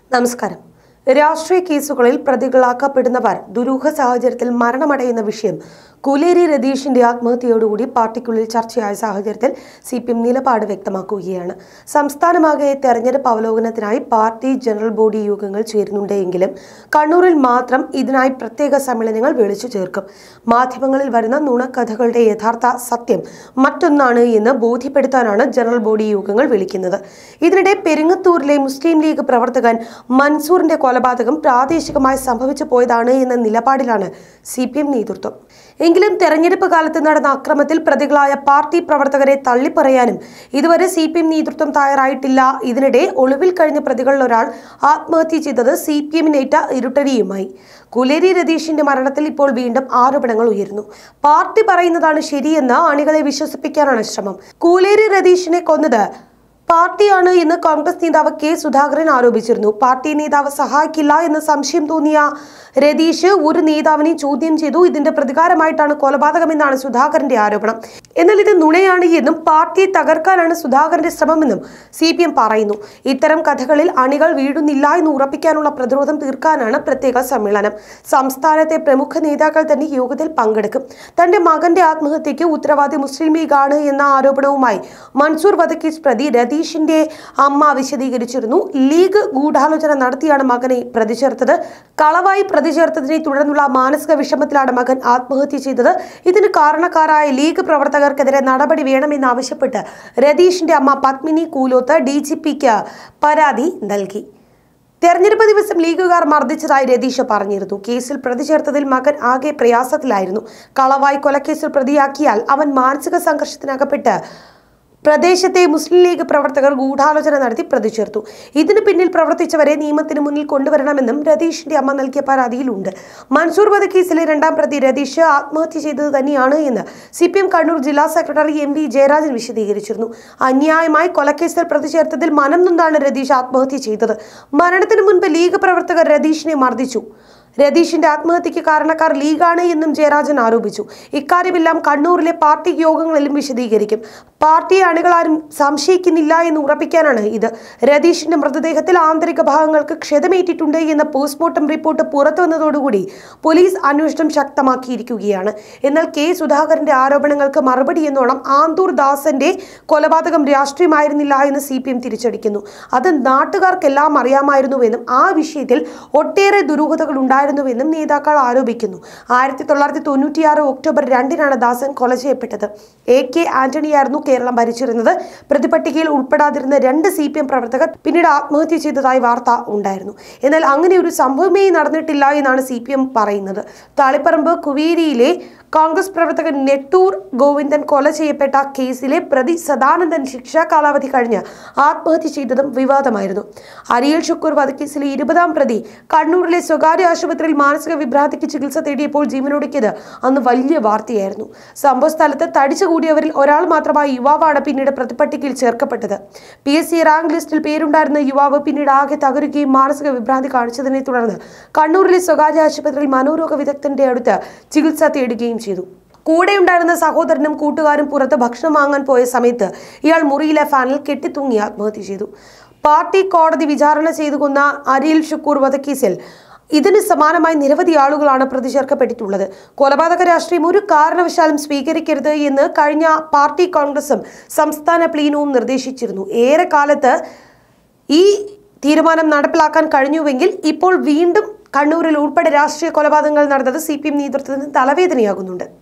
നമസ്കാരം. രാഷ്ട്രീയ കേസുകളിൽ പ്രതികളാക്കപ്പെടുന്നവർ ദുരൂഹ സാഹചര്യത്തിൽ മരണമടയുന്ന വിഷയം കൂലേരി രതീഷിന്റെ ആത്മഹത്യയോടുകൂടി പാർട്ടിക്കുള്ളിൽ ചർച്ചയായ സാഹചര്യത്തിൽ CPM നിലപാട് വ്യക്തമാക്കുകയാണ്. സംസ്ഥാനമാകെ തെരഞ്ഞെടുപ്പ് അവലോകനത്തിനായി പാർട്ടി ജനറൽ ബോഡി യോഗങ്ങൾ ചേരുന്നുണ്ടെങ്കിലും കണ്ണൂരിൽ മാത്രം ഇതിനായി പ്രത്യേക സമ്മേളനങ്ങൾ വിളിച്ചു ചേർക്കും. മാധ്യമങ്ങളിൽ വരുന്ന നുണക്കഥകളുടെ യഥാർത്ഥ സത്യം മറ്റൊന്നാണ് എന്ന് ബോധ്യപ്പെടുത്താനാണ് ജനറൽ ബോഡി യോഗങ്ങൾ വിളിക്കുന്നത്. ഇതിനിടെ പെരിങ്ങത്തൂരിലെ മുസ്ലിം ലീഗ് പ്രവർത്തകൻ മൻസൂറിന്റെ കൊലപാതകം പ്രാദേശികമായി സംഭവിച്ചു പോയതാണ് എന്ന നിലപാടിലാണ് CPM നേതൃത്വം. എങ്കിലും തെരഞ്ഞെടുപ്പ് കാലത്ത് നടന്ന അക്രമത്തിൽ പ്രതികളായ പാർട്ടി പ്രവർത്തകരെ തള്ളിപ്പറയാനും ഇതുവരെ CPM നേതൃത്വം തയ്യാറായിട്ടില്ല. ഇതിനിടെ ഒളിവിൽ കഴിഞ്ഞ പ്രതികളിൽ ഒരാൾ ആത്മഹത്യ ചെയ്തത് CPM-നേറ്റ ഇരുട്ടടിയുമായി. കൂലേരി രതീഷിന്റെ മരണത്തിൽ ഇപ്പോൾ വീണ്ടും ആരോപണങ്ങൾ ഉയരുന്നു. പാർട്ടി പറയുന്നതാണ് ശരിയെന്ന് അണികളെ വിശ്വസിപ്പിക്കാനാണ് ശ്രമം. കൂലേരി രതീഷിനെ കൊന്നത് പാർട്ടിയാണ് എന്ന് കോൺഗ്രസ് നേതാവ് K. സുധാകരൻ ആരോപിച്ചിരുന്നു. പാർട്ടി നേതാവ് സഹായിക്കില്ല എന്ന് സംശയം തോന്നിയ രതീഷ് ഒരു നേതാവിനെ ചോദ്യം ചെയ്തു. ഇതിന്റെ പ്രതികാരമായിട്ടാണ് കൊലപാതകമെന്നാണ് സുധാകരന്റെ ആരോപണം. എന്നാൽ ഇത് നുണയാണ് എന്നും പാർട്ടിയെ തകർക്കാനാണ് സുധാകരന്റെ ശ്രമമെന്നും CPM പറയുന്നു. ഇത്തരം കഥകളിൽ അണികൾ വീഴുന്നില്ല എന്ന് ഉറപ്പിക്കാനുള്ള പ്രതിരോധം തീർക്കാനാണ് പ്രത്യേക സമ്മേളനം. സംസ്ഥാനത്തെ പ്രമുഖ നേതാക്കൾ തന്നെ യോഗത്തിൽ പങ്കെടുക്കും. തന്റെ മകന്റെ ആത്മഹത്യയ്ക്ക് ഉത്തരവാദി മുസ്ലിം ലീഗാണ് എന്ന ആരോപണവുമായി മൻസൂർ വധക്കേസ് പ്രതി രതീഷിന്റെ അമ്മ വിശദീകരിച്ചിരുന്നു. ലീഗ് ഗൂഢാലോചന നടത്തിയാണ് മകനെ പ്രതി ചേർത്തത്. കളവായി പ്രതി ചേർത്തതിനെ തുടർന്നുള്ള മാനസിക വിഷമത്തിലാണ് മകൻ ആത്മഹത്യ ചെയ്തത്. ഇതിന് കാരണക്കാരായ ലീഗ് പ്രവർത്തകർക്കെതിരെ നടപടി വേണമെന്നാവശ്യപ്പെട്ട് രതീഷിന്റെ അമ്മ പത്മിനി കൂലോത്ത് DGPക്ക് പരാതി നൽകി. തെരഞ്ഞെടുപ്പ് ദിവസം ലീഗുകാർ മർദ്ദിച്ചതായി രതീഷ് പറഞ്ഞിരുന്നു. കേസിൽ പ്രതി ചേർത്തതിൽ മകൻ ആകെ പ്രയാസത്തിലായിരുന്നു. കളവായി കൊലക്കേസിൽ പ്രതിയാക്കിയാൽ അവൻ മാനസിക സംഘർഷത്തിനകപ്പെട്ട് പ്രദേശത്തെ മുസ്ലിം ലീഗ് പ്രവർത്തകർ ഗൂഢാലോചന നടത്തി പ്രതി ചേർത്തു. ഇതിന് പിന്നിൽ പ്രവർത്തിച്ചവരെ നിയമത്തിന് മുന്നിൽ കൊണ്ടുവരണമെന്നും രതീഷിന്റെ അമ്മ നൽകിയ പരാതിയിലുണ്ട്. മൻസൂർ വധക്കേസിലെ രണ്ടാം പ്രതി രതീഷ് ആത്മഹത്യ ചെയ്തത് തന്നെയാണ് എന്ന് CPM കണ്ണൂർ ജില്ലാ സെക്രട്ടറി MV ജയരാജൻ വിശദീകരിച്ചിരുന്നു. അന്യായമായി കൊലക്കേസിൽ പ്രതി ചേർത്തതിൽ മനം നൊന്താണ് രതീഷ് ആത്മഹത്യ ചെയ്തത്. മരണത്തിന് മുൻപ് ലീഗ് പ്രവർത്തകർ രതീഷിനെ മർദ്ദിച്ചു. രതീഷിന്റെ ആത്മഹത്യക്ക് കാരണക്കാർ ലീഗാണ് എന്നും ജയരാജൻ ആരോപിച്ചു. ഇക്കാര്യമെല്ലാം കണ്ണൂരിലെ പാർട്ടി യോഗങ്ങളിലും വിശദീകരിക്കും. പാർട്ടിയെ അണികളാരും സംശയിക്കുന്നില്ല എന്ന് ഉറപ്പിക്കാനാണ് ഇത്. രതീഷിന്റെ മൃതദേഹത്തിൽ ആന്തരിക ഭാഗങ്ങൾക്ക് ക്ഷതമേറ്റിട്ടുണ്ട് എന്ന പോസ്റ്റ്മോർട്ടം റിപ്പോർട്ട് പുറത്തു വന്നതോടുകൂടി പോലീസ് അന്വേഷണം ശക്തമാക്കിയിരിക്കുകയാണ്. എന്നാൽ K. സുധാകരന്റെ ആരോപണങ്ങൾക്ക് മറുപടി എന്നോണം ആന്തൂർ ദാസന്റെ കൊലപാതകം രാഷ്ട്രീയമായിരുന്നില്ല എന്ന് CPM തിരിച്ചടിക്കുന്നു. അത് നാട്ടുകാർക്കെല്ലാം അറിയാമായിരുന്നുവെന്നും ആ വിഷയത്തിൽ ഒട്ടേറെ ദുരൂഹതകൾ ഉണ്ടായിരുന്നുവെന്നും നേതാക്കൾ ആരോപിക്കുന്നു. 1996 ഒക്ടോബർ 2-നാണ് ദാസൻ കൊല ചെയ്യപ്പെട്ടത്. AK ആന്റണിയായിരുന്നു കേരളം ഭരിച്ചിരുന്നത്. പ്രതിപട്ടികയിൽ ഉൾപ്പെടാതിരുന്ന 2 CPM പ്രവർത്തകർ പിന്നീട് ആത്മഹത്യ ചെയ്തതായി വാർത്ത ഉണ്ടായിരുന്നു. എന്നാൽ അങ്ങനെ ഒരു സംഭവമേ നടന്നിട്ടില്ല എന്നാണ് CPM പറയുന്നത്. താളിപ്പറമ്പ് കുവേരിയിലെ കോൺഗ്രസ് പ്രവർത്തകൻ നെട്ടൂർ ഗോവിന്ദൻ കൊല ചെയ്യപ്പെട്ട കേസിലെ പ്രതി സദാനന്ദൻ ശിക്ഷാ കാലാവധി കഴിഞ്ഞ് ആത്മഹത്യ ചെയ്തതും വിവാദമായിരുന്നു. അരിയൽ ഷുക്കൂർ വധക്കേസിലെ 20-ാം പ്രതി കണ്ണൂരിലെ സ്വകാര്യ ആശുപത്രിയിൽ മാനസിക വിഭ്രാന്തിക്ക് ചികിത്സ തേടിയപ്പോൾ ജീവനൊടുക്കിയത് അന്ന് വലിയ വാർത്തയായിരുന്നു. സംഭവ സ്ഥലത്ത് തടിച്ചുകൂടിയവരിൽ ഒരാൾ മാത്രമായ യുവാവാണ് പിന്നീട് പ്രതിപട്ടികയിൽ ചേർക്കപ്പെട്ടത്. PSC റാങ്ക് ലിസ്റ്റിൽ പേരുണ്ടായിരുന്ന യുവാവ് പിന്നീട് ആകെ തകരുകയും മാനസിക വിഭ്രാന്തി കാണിച്ചതിനെ തുടർന്ന് കണ്ണൂരിലെ സ്വകാര്യ ആശുപത്രിയിൽ മനോരോഗ വിദഗ്ധന്റെ അടുത്ത് ചികിത്സ തേടുകയും ചെയ്തു. കൂടെയുണ്ടായിരുന്ന സഹോദരനും കൂട്ടുകാരും പുറത്ത് ഭക്ഷണം വാങ്ങാൻ പോയ സമയത്ത് ഇയാൾ മുറിയിലെ ഫാനിൽ കെട്ടിത്തൂങ്ങി ആത്മഹത്യ ചെയ്തു. പാർട്ടി കോടതി വിചാരണ ചെയ്തു കൊന്ന അരിയൽ ഷുക്കൂർ വധക്കേസിൽ ഇതിന് സമാനമായി നിരവധി ആളുകളാണ് പ്രതി ചേർക്കപ്പെട്ടിട്ടുള്ളത്. കൊലപാതക രാഷ്ട്രീയം ഒരു കാരണവശാലും സ്വീകരിക്കരുത് എന്ന് കഴിഞ്ഞ പാർട്ടി കോൺഗ്രസും സംസ്ഥാന പ്ലീനവും നിർദ്ദേശിച്ചിരുന്നു. ഏറെക്കാലത്ത് ഈ തീരുമാനം നടപ്പിലാക്കാൻ കഴിഞ്ഞുവെങ്കിൽ ഇപ്പോൾ വീണ്ടും കണ്ണൂരിൽ ഉൾപ്പെടെ രാഷ്ട്രീയ കൊലപാതകങ്ങൾ നടന്നത് CPM നേതൃത്വത്തിന് തലവേദനയാകുന്നുണ്ട്.